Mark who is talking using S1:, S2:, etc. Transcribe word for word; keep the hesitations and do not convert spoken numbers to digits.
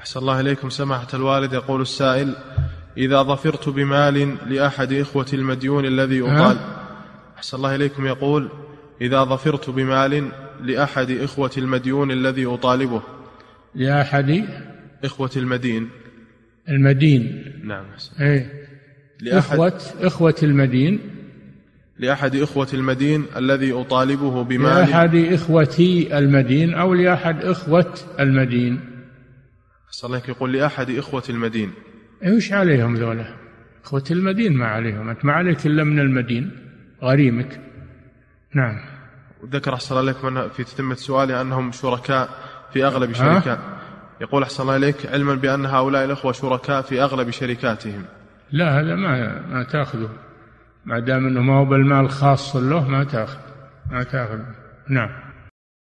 S1: أحسن الله إليكم سماحة الوالد. يقول السائل: إذا ظفرت بمال لأحد إخوة المديون الذي أطالب. أحسن الله إليكم يقول: إذا ظفرت بمال لأحد إخوة المديون الذي أطالبه.
S2: لأحد
S1: إخوة المدين.
S2: المدين.
S1: نعم.
S2: إيه.
S1: لأحد
S2: إخوة إخوة المدين.
S1: لأحد إخوة المدين الذي أطالبه بمال.
S2: لأحد إخوتي المدين أو لأحد إخوة المدين.
S1: أحسن الله يقول: لأحد إخوة المدين.
S2: إيش عليهم ذولا؟ إخوة المدين ما عليهم، أنت ما عليك إلا من المدين غريمك. نعم.
S1: وذكر أحسن الله إليكم في تتمة سؤالي أنهم شركاء في أغلب شركات. يقول أحسن الله إليك: علما بأن هؤلاء الأخوة شركاء في أغلب شركاتهم.
S2: لا، هذا ما ما تأخذه ما دام أنه ما هو بالمال خاص له، ما تأخذ ما تأخذ. نعم.